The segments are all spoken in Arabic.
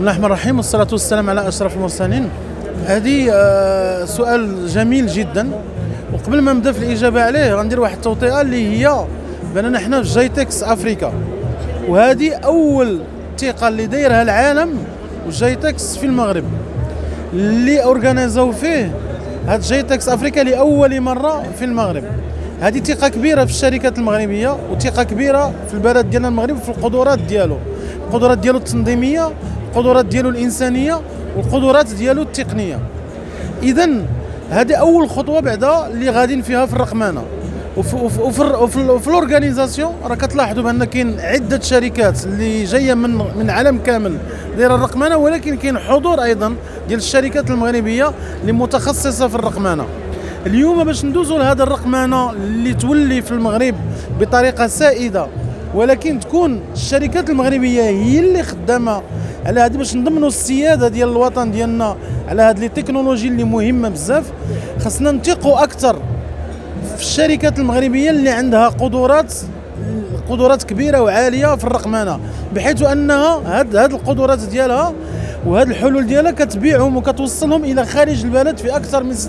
الله الرحمن الرحيم، والصلاة والسلام على أشرف المرسلين. هذه سؤال جميل جدا، وقبل ما نبدا في الإجابة عليه غندير واحد التوطئة اللي هي بأننا حنا في جايتكس أفريكا، وهذه أول ثقة اللي دايرها العالم وجايتكس في المغرب اللي أورغانيزاو فيه هاد جايتكس أفريكا لأول مرة في المغرب. هذه ثقة كبيرة في الشركات المغربية وثقة كبيرة في البلد ديالنا المغرب وفي القدرات ديالو، القدرات ديالو التنظيمية، القدرات ديالو الإنسانية، والقدرات ديالو التقنية. إذا هذه أول خطوة بعدا اللي غاديين فيها في الرقمنة. وفي الاورغانيزاسيون راه كتلاحظوا بان كاين عده شركات اللي جايه من عالم كامل دايره الرقمنه، ولكن كاين حضور ايضا ديال الشركات المغربيه اللي متخصصه في الرقمنه. اليوم باش ندوزوا لهذا الرقمنه اللي تولي في المغرب بطريقه سائده، ولكن تكون الشركات المغربيه هي اللي خدامه على هذه باش نضمنوا السياده ديال الوطن ديالنا على هذه التكنولوجي اللي مهمه بزاف. خاصنا نثقوا اكثر في الشركات المغربيه اللي عندها قدرات كبيره وعاليه في الرقمنه، بحيث انها هاد القدرات ديالها وهاد الحلول ديالها كتبيعهم وكتوصلهم الى خارج البلد في اكثر من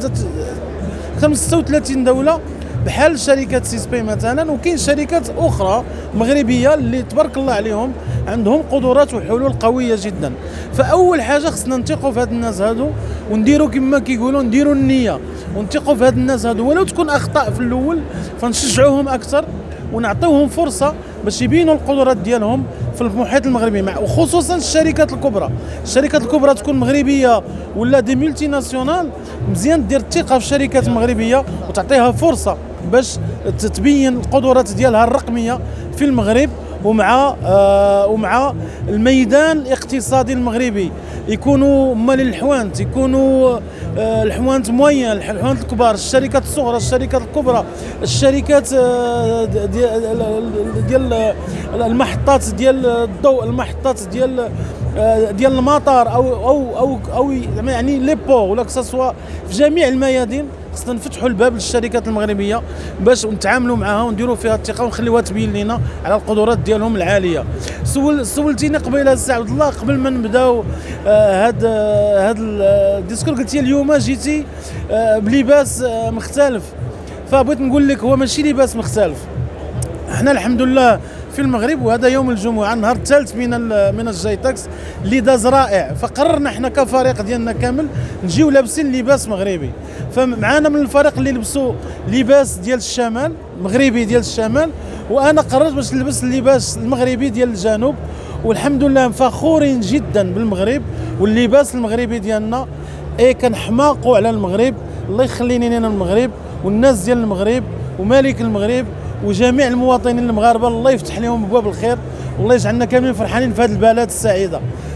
36 دوله، بحال شركه سيسبي مثلا. وكاين شركات اخرى مغربيه اللي تبارك الله عليهم عندهم قدرات وحلول قويه جدا. فاول حاجه خصنا نثقوا في هاد الناس هادو ونديروا كما كيقولوا نديروا النيه ونثقوا في هاد الناس هادو، ولو تكون اخطاء في الاول فنشجعوهم اكثر ونعطيوهم فرصه باش يبينوا القدرات ديالهم في المحيط المغربي، وخصوصا الشركات الكبرى. الشركات الكبرى تكون مغربيه ولا دي ملتي ناسيونال، مزيان دير الثقه في الشركات المغربيه وتعطيها فرصه باش تبين القدرات ديالها الرقميه في المغرب ومع الميدان الاقتصادي المغربي. يكونوا مال الحوانت، يكونوا الحوانت موين، الحوانت الكبار، الشركات الصغرى، الشركات الكبرى، الشركات ديال المحطات ديال الضوء، المحطات ديال المطار او يعني لي بو ولا كسوا في جميع الميادين. خصنا نفتحوا الباب للشركات المغربيه باش نتعاملوا معها ونديروا فيها الثقه ونخليوها تبين لنا على القدرات ديالهم العاليه. سولتيني قبيله السي عبد الله قبل ما نبداو هاد الديسكور، قلتي اليوم جيتي بلباس مختلف، فبغيت نقول لك هو ماشي لباس مختلف. احنا الحمد لله في المغرب وهذا يوم الجمعه النهار الثالث من الجايتكس اللي داز رائع، فقررنا احنا كفريق ديالنا كامل نجيو لابسين لباس مغربي. فمعانا من الفريق اللي لبسوا لباس ديال الشمال مغربي ديال الشمال، وانا قررت باش نلبس اللباس المغربي ديال الجنوب. والحمد لله فخورين جدا بالمغرب واللباس المغربي ديالنا. كنحماقوا على المغرب، الله يخليني لنا المغرب والناس ديال المغرب وملك المغرب وجميع المواطنين المغاربه، الله يفتح لهم ابواب الخير والله يجعلنا كاملين فرحانين في هذه البلد السعيده.